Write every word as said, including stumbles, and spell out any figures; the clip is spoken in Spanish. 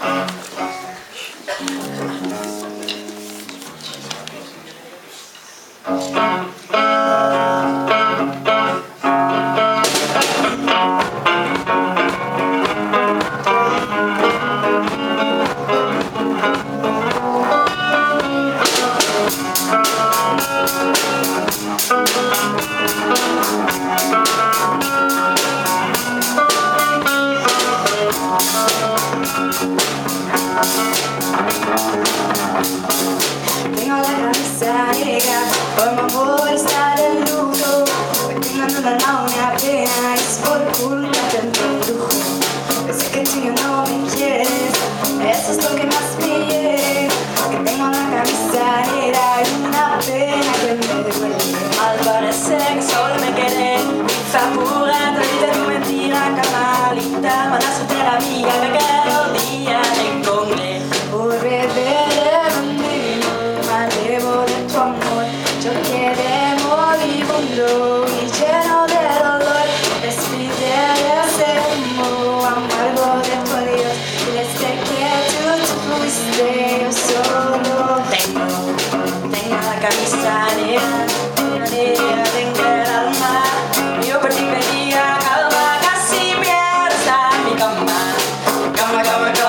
Tengo la cabeza negra, por mi amor está de luto. Me tengo en una launa pena, es por culpa del brujo. Pensé que tú ya no me quieres, eso es lo que más me hiere. Que tengo la cabeza negra y una pena que me duele. Al parecer que solo me quedé figura de tu mentira, camalita, mala soltera amiga que aquel día te encontré. Por beber de mí, me alevo de tu amor. Yo quedé moribundo y lleno de dolor. Respiré ese humo amargo de tu adiós. Y desde que tú te fuiste, yo solo Tengo, tengo la camisa negra, negra, tengo el alma. Yo por ti pedía calma, casi pierda mi cama, cama, cama, cama.